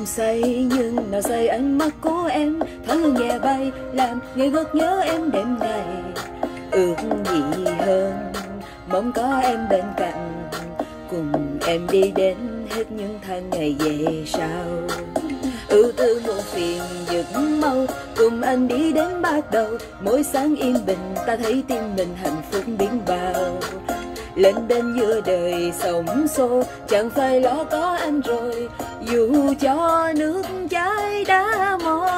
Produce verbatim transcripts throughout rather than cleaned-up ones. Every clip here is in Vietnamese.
không say nhưng nào say ánh mắt của em, thoáng hương nhẹ bay làm ngày ngất nhớ em đêm ngày. Ước gì hơn mong có em bên cạnh, cùng em đi đến hết những tháng ngày về sau. Ưu tư muộn phiền giấc mơ, cùng anh đi đến bắt đầu. Mỗi sáng yên bình ta thấy tim mình hạnh phúc biến bao. Lên đến giữa đời sóng xô, chẳng phải lo có anh rồi, dù cho nước chảy đã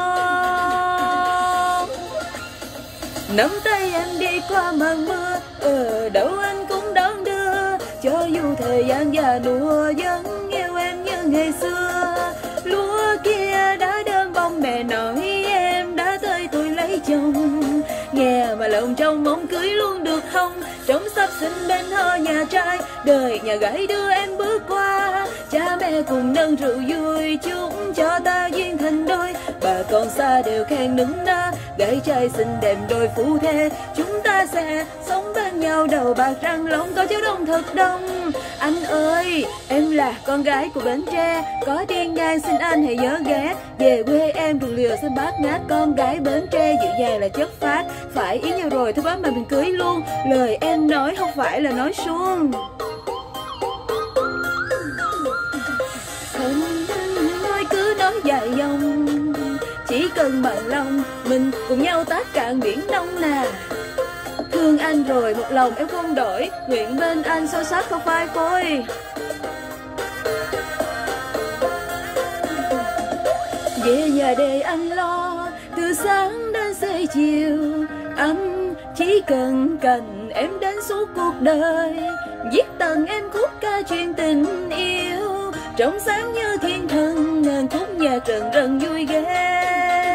mòn. Nắm tay em đi qua màn mưa, ở đâu anh cũng đón đưa. Cho dù thời gian già nua vẫn yêu em như ngày xưa. Lúa kia đã đơm bông mẹ nói em đã tới tuổi lấy chồng. Nghe mà lòng trong mong cưới luôn được không? Trong sắp sinh bên ho nhà trai, đời nhà gái đưa em bước qua. Cha mẹ cùng nâng rượu vui chúc cho ta duyên thành đôi. Bà con xa đều khen nức nở, gái trai xinh đẹp đôi phú thê. Chúng ta sẽ sống bên nhau đầu bạc răng long, có cháu đông thật đông. Anh ơi, em là con gái của Bến Tre, có điên ngang xin anh hãy nhớ ghé. Về quê em rừng lừa xanh bát ngát, con gái Bến Tre dịu dàng là chất phát. Phải ý nhau rồi thôi bác mà mình cưới luôn, lời em nói không phải là nói suông. Không nói cứ nói dài dòng, chỉ cần bằng lòng mình cùng nhau tác cạn biển Đông nè. Thương anh rồi một lòng em không đổi, nguyện bên anh sâu sắc không phai phôi. Về nhà để anh lo, từ sáng đến xế chiều. Anh chỉ cần cạnh em đến suốt cuộc đời, viết tặng em khúc ca chuyện tình yêu. Trong sáng như thiên thần, ngàn khúc nhạc rần rần vui ghê.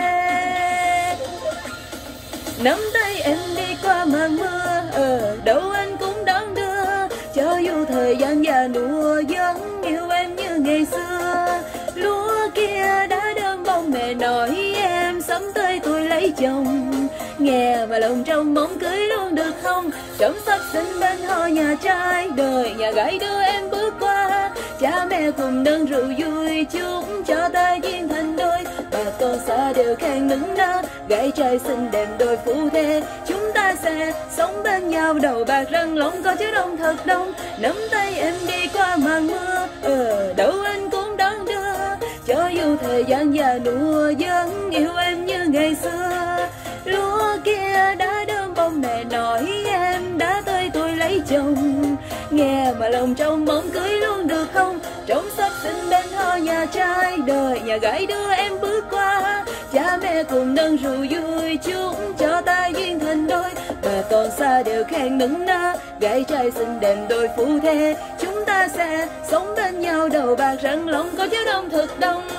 Nắm tay em đi qua màn mưa, ở đâu anh cũng đón đưa. Cho dù thời gian già nua vẫn yêu em như ngày xưa. Lúa kia đã đơm bông mẹ nói em sắm tới tuổi lấy chồng. Nghe mà lòng trong mong cưới luôn được không? Trong sắp sinh bên ho nhà trai, đời nhà gái đưa em bước qua. Cha mẹ cùng nâng rượu vui chúc cho ta duyên thành đôi. Bà con xa đều khen nức nở, gái trai xinh đẹp đôi phú thê. Chúng ta sẽ sống bên nhau đầu bạc răng long, có cháu đông thật đông. Nắm tay em đi qua màn mưa, ở đâu anh cũng đón đưa. Cho dù thời gian già nua vẫn yêu em như ngày xưa. Lúa kia đã đơm bông mẹ nói em đã tới tuổi lấy chồng. Nghe mà lòng trong mong cưới luôn được không? Trong sắp sinh bên ho nhà trai, đời nhà gái đưa em bước qua. Cha mẹ cùng nâng rượu vui chúc cho ta duyên thành đôi. Bà con xa đều khen nức nở, gái trai xinh đẹp đôi phú thê. Chúng ta sẽ sống bên nhau đầu bạc răng long, có cháu đông thật đông.